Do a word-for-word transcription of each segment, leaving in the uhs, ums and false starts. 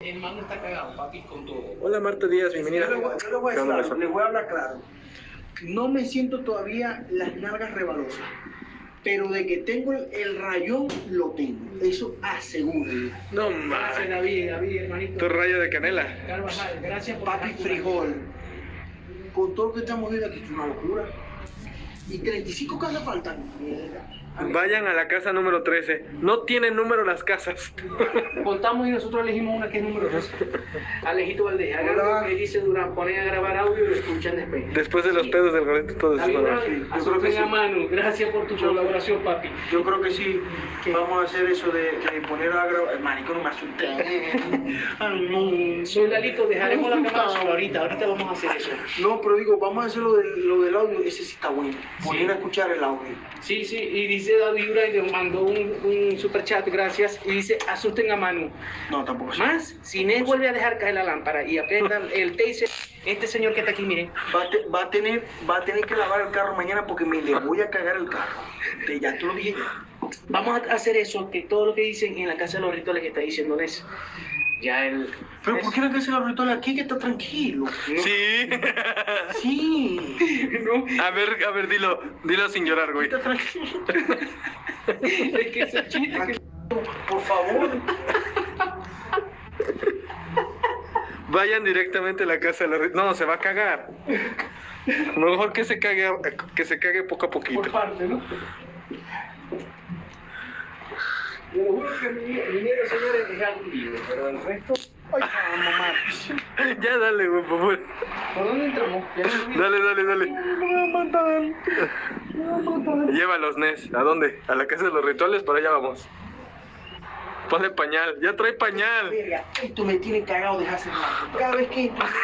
El mando está cagado, papi, con todo. Hola Marta Díaz, bienvenida. Yo le voy, yo le voy a decir algo, le voy a hablar claro. No me siento todavía las nalgas rebalosas, pero de que tengo el, el rayón, lo tengo. Eso aseguro. No Gracias, mames. David, David, hermanito. Tu rayo de canela. Carvajal, gracias por Papi, estar por frijol. Con todo lo que estamos viendo aquí, es una locura. Y treinta y cinco casas faltan. Mierda. Vayan a la casa número trece. No tienen número las casas. aquí. Contamos y nosotros elegimos una que es número dos. Alejito Valdez, hagan Hola. lo que dice Durán, ponen a grabar audio y lo escuchan después. Después de los Sí. pedos del gordito, todo David, eso. Durán, Yo creo que asusten sí. a Manu, gracias por tu colaboración, papi. Yo creo que sí, que vamos a hacer eso de, de poner a grabar. Marico, no me asusté. Ay, no. Soy Lalito, dejaremos la cámara sola ahorita, ahorita vamos a hacer eso. No, pero digo, vamos a hacer lo del, lo del audio. Ese sí está bueno. Poner Sí. a escuchar el audio. Sí, sí, y dice David Durán, que mandó un, un super chat, gracias, y dice, asusten a Manu. No, tampoco así. Más, si Inés vuelve a dejar caer la lámpara y aprieta el taser, este señor que está aquí, miren, Va a, te- va, a tener, va a tener que lavar el carro mañana porque me le voy a cagar el carro. Te, ya te lo dije ya. vamos a hacer eso, que todo lo que dicen en la casa de los rituales que está diciendo Nes. Ya el... Pero ¿por qué no hace los rituales aquí que está tranquilo? Sí. Sí. No, A ver, a ver, dilo, dilo sin llorar, güey. Está tranquilo. es que ese chiste que... Por favor. Vayan directamente a la casa de la... No, se va a cagar. Mejor que se cague, que se cague poco a poquito. Por parte, ¿no? Yo lo juro que mi dinero, señores, es algo libre, pero el resto... Ay, mamá. Ya dale, güey, por favor. ¿Por dónde entramos? Ya no vi. Dale, dale, dale. Me van a matar. Me van a matar. Llévalos, Nes. ¿A dónde? A la casa de los rituales, para allá vamos. Ponle pañal. Ya trae pañal. Verga, esto me tiene cagado desde hace rato. Cada vez que entro.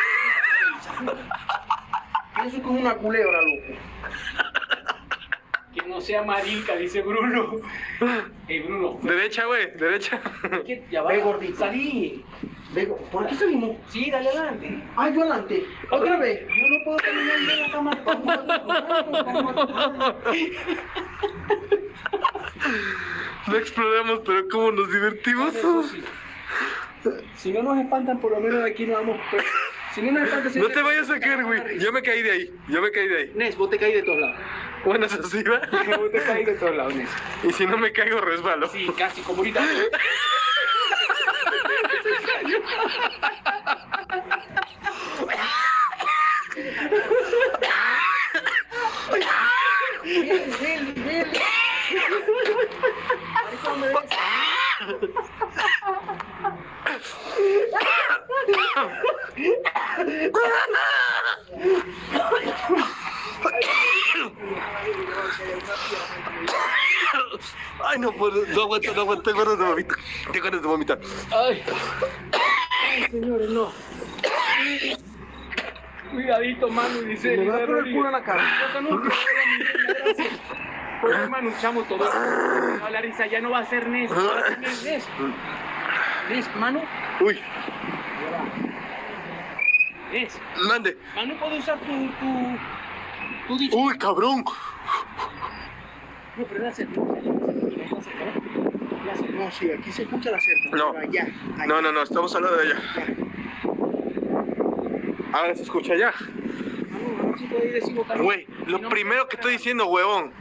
Pienso como una culebra, loco. Que no sea marica, dice Bruno. Ey, Bruno. Derecha, güey, derecha. ¿qué? Ya va. Ve, gordito. Salí. Vengo, ¿por aquí salimos? Sí, dale adelante. Ah, yo adelante. Otra vez. Yo no puedo caminar de la cama. No exploramos, pero cómo nos divertimos. Eso sí. Si no nos espantan, por lo menos de aquí no vamos. Pero, si no nos espantan, No te vayas a caer, güey. Yo me caí de ahí. Yo me caí de ahí. Nes, vos te caí de todos lados. Bueno, eso sí, va. Vos te caí de todos lados, Nes. Y si no me caigo, resbalo. Sí, casi, como ahorita. Ven, ven, ven. Marico, me ves. Ay, no puedo, no aguanto, no aguanto. Tengo ganas de vomitar. Tengo ganas de vomitar. Ay. Ay, señores, no. Cuidadito, Manu, dice. Me va a poner el culo en la cara. Pues hermano, chamo todo. No, la risa ya no va a ser Nes. No va a ser Nes, Nes. Nes, Manu. Uy, Nes. mande. Manu puede usar tu. tu. tu dicho. Uy, cabrón. No, pero la cerca. La cerca. No, sí, aquí se escucha la cerca. No. pero allá, allá. No, no, no, estamos hablando de allá. Ahora se escucha allá. Manu, Manu, sí puede ir de cinco camiones. Güey, Si lo no, primero que estoy diciendo, huevón.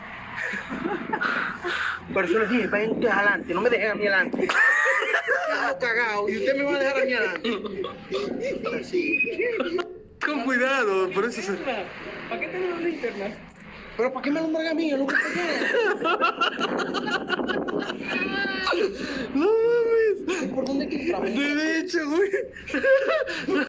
Por eso les dije, vayan ustedes adelante, no me dejen a mí adelante. Estoy cagado y usted me va a dejar a mí adelante. Así. Con cuidado, por eso se... ¿Para qué tenemos linterna? Pero ¿para qué me alumbran a mí? Es lo que No mames. ¿Por dónde que entramos? Derecha, güey.